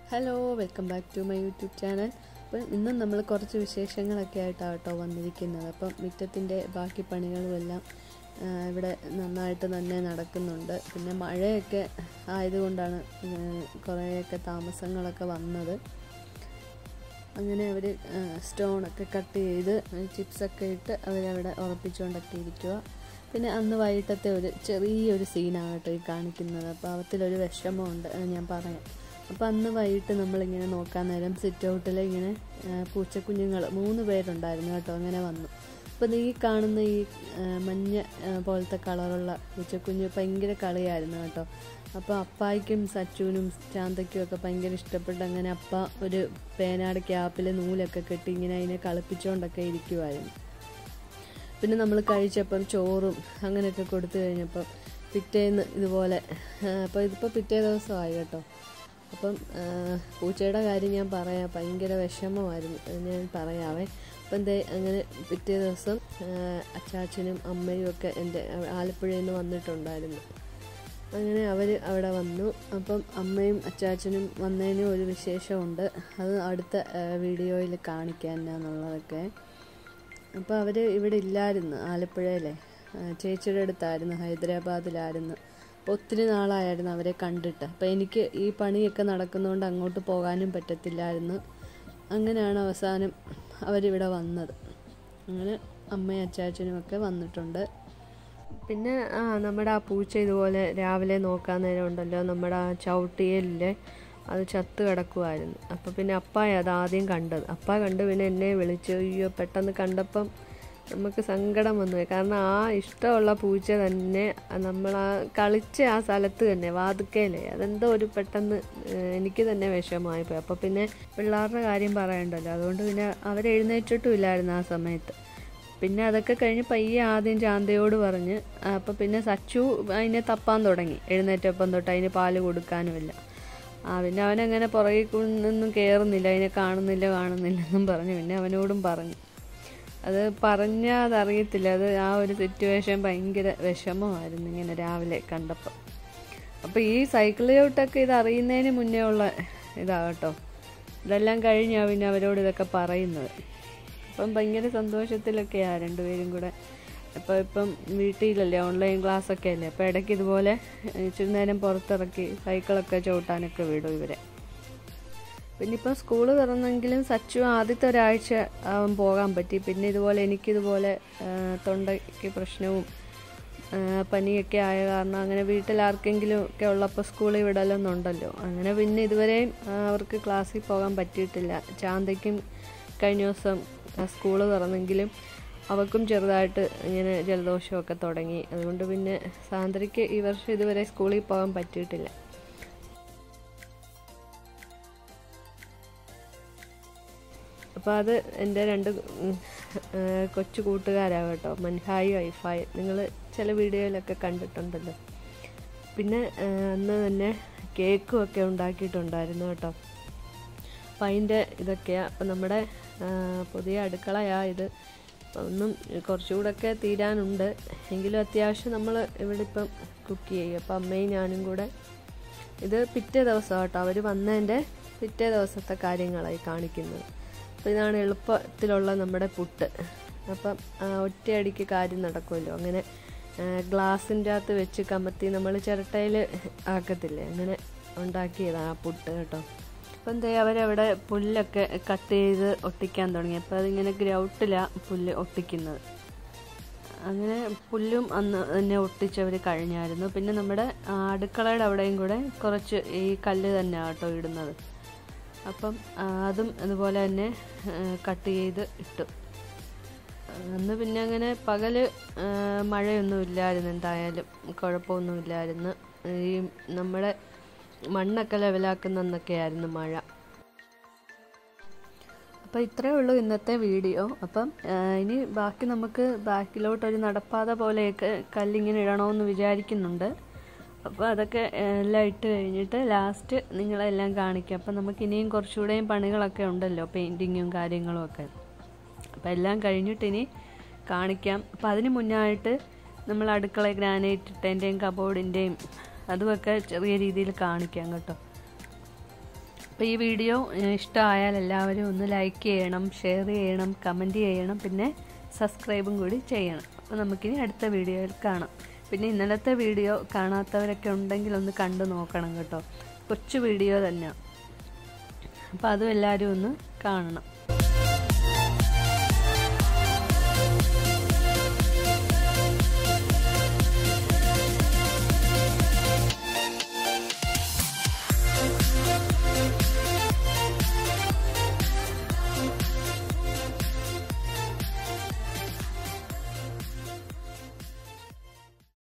Hello, welcome back to my YouTube channel. അപ്പം ഇന്നും നമ്മൾ കുറച്ച് വിശേഷങ്ങളൊക്കെ ആയിട്ടാട്ടോ വന്നിരിക്കുന്നത്. അപ്പം മുറ്റത്തിൻ്റെ ബാക്കി പണികളുമെല്ലാം ഇവിടെ നന്നായിട്ട് തന്നെ നടക്കുന്നുണ്ട്. പിന്നെ മഴയൊക്കെ ആയതുകൊണ്ടാണ് കുറേയൊക്കെ താമസങ്ങളൊക്കെ വന്നത്. അങ്ങനെ അവർ സ്റ്റോണൊക്കെ കട്ട് ചെയ്ത് ചിപ്സൊക്കെ ഇട്ട് അവരവിടെ ഉറപ്പിച്ചുകൊണ്ടൊക്കെ ഇരിക്കുക. പിന്നെ അന്ന് വൈകിട്ടത്തെ ഒരു ചെറിയൊരു സീനാണ് കേട്ടോ ഈ കാണിക്കുന്നത്. അപ്പോൾ അവത്തിലൊരു വിഷമമുണ്ട്, ഞാൻ പറയാം. അപ്പോൾ അന്ന് വൈകിട്ട് നമ്മളിങ്ങനെ നോക്കാൻ നേരം സിറ്റ് ഔട്ടിൽ ഇങ്ങനെ പൂച്ചക്കുഞ്ഞുങ്ങൾ 3 പേരുണ്ടായിരുന്നു കേട്ടോ. അങ്ങനെ വന്നു. അപ്പോൾ ഈ കാണുന്ന ഈ മഞ്ഞ പോലത്തെ കളറുള്ള പൂച്ചക്കുഞ്ഞ് ഭയങ്കര കളിയായിരുന്നു കേട്ടോ. അപ്പോൾ അപ്പായ്ക്കും സച്ചുവിനും ചാന്തയ്ക്കും ഒക്കെ ഭയങ്കര ഇഷ്ടപ്പെട്ട് അങ്ങനെ അപ്പ ഒരു പേനാട് ക്യാപ്പിൽ നൂലൊക്കെ കെട്ടി ഇങ്ങനെ അതിനെ കളിപ്പിച്ചുകൊണ്ടൊക്കെ ഇരിക്കുമായിരുന്നു. പിന്നെ നമ്മൾ കഴിച്ചപ്പം ചോറും അങ്ങനെയൊക്കെ കൊടുത്തു കഴിഞ്ഞപ്പം പിറ്റേന്ന് ഇതുപോലെ അപ്പോൾ ഇതിപ്പോൾ പിറ്റേ ദിവസമായി കേട്ടോ. അപ്പം പൂച്ചയുടെ കാര്യം ഞാൻ പറയാം, ഭയങ്കര വിഷമമായിരുന്നു, ഞാൻ പറയാവേ. അപ്പം അങ്ങനെ പിറ്റേ ദിവസം അച്ചാച്ചനും അമ്മയും ഒക്കെ എൻ്റെ ആലപ്പുഴയിൽ നിന്ന് വന്നിട്ടുണ്ടായിരുന്നു. അങ്ങനെ അവർ അവിടെ വന്നു. അപ്പം അമ്മയും അച്ചാച്ചനും വന്നതിന് ഒരു വിശേഷമുണ്ട്, അത് അടുത്ത വീഡിയോയിൽ കാണിക്കാൻ എന്നുള്ളതൊക്കെ. അപ്പോൾ അവർ ഇവിടെ ഇല്ലായിരുന്നു, ആലപ്പുഴയിലെ ചേച്ചിയുടെ അടുത്തായിരുന്നു, ഹൈദരാബാദിലായിരുന്നു. ഒത്തിരി നാളായിരുന്നു അവരെ കണ്ടിട്ട്. അപ്പോൾ എനിക്ക് ഈ പണിയൊക്കെ നടക്കുന്നതുകൊണ്ട് അങ്ങോട്ട് പോകാനും പറ്റത്തില്ലായിരുന്നു. അങ്ങനെയാണ് അവസാനം അവരിവിടെ വന്നത്. അങ്ങനെ അമ്മയും അച്ചാച്ചനും ഒക്കെ വന്നിട്ടുണ്ട്. പിന്നെ നമ്മുടെ ആ പൂച്ച ഇതുപോലെ രാവിലെ നോക്കാൻ നേരം ഉണ്ടല്ലോ, നമ്മുടെ ആ ചവിട്ടിയലിലെ അത് ചത്ത് കിടക്കുമായിരുന്നു. അപ്പോൾ പിന്നെ അപ്പായ അത് ആദ്യം കണ്ടത്. അപ്പ കണ്ട് പിന്നെ എന്നെ വിളിച്ചു. അയ്യോ, പെട്ടെന്ന് കണ്ടപ്പം നമുക്ക് സങ്കടം വന്നു. കാരണം ആ ഇഷ്ടമുള്ള പൂച്ച തന്നെ നമ്മൾ ആ കളിച്ച ആ സ്ഥലത്ത് തന്നെ വാതുക്കയിലേ അതെന്തോ ഒരു പെട്ടെന്ന് എനിക്ക് തന്നെ വിഷമമായിപ്പോയി. അപ്പോൾ പിന്നെ പിള്ളേരുടെ കാര്യം പറയണ്ടല്ലോ, അതുകൊണ്ട് പിന്നെ അവരെഴുന്നേറ്റിട്ടും ഇല്ലായിരുന്നു ആ സമയത്ത്. പിന്നെ അതൊക്കെ കഴിഞ്ഞ് പയ്യെ ആദ്യം ചാന്തയോട് പറഞ്ഞ്, അപ്പോൾ പിന്നെ സച്ചു അതിനെ തപ്പാൻ തുടങ്ങി. എഴുന്നേറ്റപ്പം തൊട്ട് അതിന് പാല് കൊടുക്കാനുമില്ല. പിന്നെ അവനങ്ങനെ പുറകിൽ നിന്നും കയറുന്നില്ല, അതിനെ കാണുന്നില്ലെന്നും പറഞ്ഞു. പിന്നെ അവനോടും പറഞ്ഞു. അത് പറഞ്ഞാൽ അതറിയത്തില്ല, അത് ആ ഒരു സിറ്റുവേഷൻ ഭയങ്കര വിഷമമായിരുന്നു ഇങ്ങനെ രാവിലെ കണ്ടപ്പോൾ. അപ്പോൾ ഈ സൈക്കിളിലോട്ടൊക്കെ ഇത് അറിയുന്നതിന് മുന്നേ ഉള്ള ഇതാകട്ടോ. ഇതെല്ലാം കഴിഞ്ഞാൽ പിന്നെ അവരോട് ഇതൊക്കെ പറയുന്നത്. അപ്പം ഭയങ്കര സന്തോഷത്തിലൊക്കെയാണ് രണ്ടുപേരും കൂടെ. അപ്പോൾ ഇപ്പം വീട്ടിലല്ലേ, ഓൺലൈൻ ക്ലാസ്സൊക്കെ അല്ലേ, അപ്പോൾ ഇടയ്ക്ക് ഇതുപോലെ ഇച്ചിരി നേരം പുറത്തിറക്കി സൈക്കിളൊക്കെ ചവിട്ടാനൊക്കെ വിടും ഇവരെ. പിന്നെ ഇപ്പം സ്കൂൾ തുറന്നെങ്കിലും സച്ചു ആദ്യത്തെ ഒരാഴ്ച പോകാൻ പറ്റി. പിന്നെ ഇതുപോലെ എനിക്കിതുപോലെ തൊണ്ടയ്ക്ക് പ്രശ്നവും പനിയൊക്കെ ആയ കാരണം അങ്ങനെ വീട്ടിൽ ആർക്കെങ്കിലും ഒക്കെ ഉള്ളപ്പോൾ സ്കൂളിൽ വിടലൊന്നുണ്ടല്ലോ. അങ്ങനെ പിന്നെ ഇതുവരെയും അവർക്ക് ക്ലാസ്സിൽ പോകാൻ പറ്റിയിട്ടില്ല. ചാന്തയ്ക്കും കഴിഞ്ഞ ദിവസം സ്കൂൾ തുറന്നെങ്കിലും അവർക്കും ചെറുതായിട്ട് ഇങ്ങനെ ജലദോഷമൊക്കെ തുടങ്ങി. അതുകൊണ്ട് പിന്നെ സാന്ദ്രയ്ക്ക് ഈ വർഷം ഇതുവരെ സ്കൂളിൽ പോകാൻ പറ്റിയിട്ടില്ല. അപ്പോൾ അത് എൻ്റെ 2 കൊച്ചു കൂട്ടുകാരാണ് കേട്ടോ, മൻഹായി വൈഫായി. നിങ്ങൾ ചില വീഡിയോയിലൊക്കെ കണ്ടിട്ടുണ്ടല്ലോ. പിന്നെ അന്ന് തന്നെ കേക്കും ഒക്കെ ഉണ്ടാക്കിയിട്ടുണ്ടായിരുന്നു കേട്ടോ. അപ്പം അതിൻ്റെ ഇതൊക്കെയാണ്. അപ്പം നമ്മുടെ പുതിയ അടുക്കളയാണ് ഇത്. ഒന്നും കുറച്ചുകൂടെയൊക്കെ തീരാനുണ്ട്, എങ്കിലും അത്യാവശ്യം നമ്മൾ ഇവിടെ ഇപ്പം കുക്ക് ചെയ്യും. അപ്പം അമ്മയും ഞാനും കൂടെ ഇത് പിറ്റേ ദിവസം കേട്ടോ, അവർ വന്നതിൻ്റെ പിറ്റേ ദിവസത്തെ കാര്യങ്ങളായി കാണിക്കുന്നത്. അപ്പോൾ ഇതാണ് എളുപ്പത്തിലുള്ള നമ്മുടെ പുട്ട്. അപ്പം ഒറ്റയടിക്ക് കാര്യം നടക്കുമല്ലോ. അങ്ങനെ ഗ്ലാസിൻ്റെ അകത്ത് വെച്ച് കമത്തി നമ്മൾ ചിരട്ടയിൽ ആക്കത്തില്ലേ, അങ്ങനെ ഉണ്ടാക്കിയതാണ് ആ പുട്ട് കേട്ടോ. അപ്പം എന്താ അവരവിടെ പുല്ലൊക്കെ കട്ട് ചെയ്ത് ഒട്ടിക്കാൻ തുടങ്ങി. അപ്പോൾ അതിങ്ങനെ ഗ്രൗട്ടിലാണ് പുല്ല് ഒട്ടിക്കുന്നത്. അങ്ങനെ പുല്ലും അന്ന് തന്നെ ഒട്ടിച്ചവർ കഴിഞ്ഞായിരുന്നു. പിന്നെ നമ്മുടെ അടുക്കളയുടെ അവിടെയും കൂടെ കുറച്ച് ഈ കല്ല് തന്നെ കേട്ടോ ഇടുന്നത്. അപ്പം അതും അതുപോലെ തന്നെ കട്ട് ചെയ്ത് ഇട്ടു. അന്ന് പിന്നെ അങ്ങനെ പകൽ മഴയൊന്നും ഇല്ലായിരുന്നു, എന്തായാലും കുഴപ്പമൊന്നുമില്ലായിരുന്നു. ഈ നമ്മുടെ മണ്ണൊക്കെ ലെവലാക്കുന്നൊക്കെയായിരുന്നു മഴ. അപ്പോൾ ഇത്രയേ ഉള്ളൂ ഇന്നത്തെ വീഡിയോ. അപ്പം ഇനി ബാക്കി നമുക്ക് ബാക്കിലോട്ടൊരു നടപ്പാത പോലെയൊക്കെ കല്ലിങ്ങനെ ഇടണമെന്ന് വിചാരിക്കുന്നുണ്ട്. അപ്പോൾ അതൊക്കെ എല്ലാം ഇട്ട് കഴിഞ്ഞിട്ട് ലാസ്റ്റ് നിങ്ങളെല്ലാം കാണിക്കാം. അപ്പം നമുക്ക് ഇനിയും കുറച്ചുകൂടെയും പണികളൊക്കെ ഉണ്ടല്ലോ, പെയിൻറ്റിങ്ങും കാര്യങ്ങളും ഒക്കെ. അപ്പോൾ എല്ലാം കഴിഞ്ഞിട്ട് ഇനി കാണിക്കാം. അപ്പോൾ അതിന് മുന്നായിട്ട് നമ്മൾ അടുക്കള ഗ്രാനൈറ്റ് ഇട്ടതിൻ്റെയും കബോർഡിൻ്റെയും അതുമൊക്കെ ചെറിയ രീതിയിൽ കാണിക്കാം കേട്ടോ. അപ്പോൾ ഈ വീഡിയോ ഇഷ്ടമായാൽ എല്ലാവരും ഒന്ന് ലൈക്ക് ചെയ്യണം, ഷെയർ ചെയ്യണം, കമൻറ്റ് ചെയ്യണം, പിന്നെ സബ്സ്ക്രൈബും കൂടി ചെയ്യണം. അപ്പോൾ നമുക്കിനി അടുത്ത വീഡിയോയിൽ കാണാം. പിന്നെ ഇന്നലത്തെ വീഡിയോ കാണാത്തവരൊക്കെ ഉണ്ടെങ്കിൽ ഒന്ന് കണ്ടു നോക്കണം കേട്ടോ. കൊച്ചു വീഡിയോ തന്നെയാണ്. അപ്പോൾ അതും എല്ലാവരും ഒന്ന് കാണണം.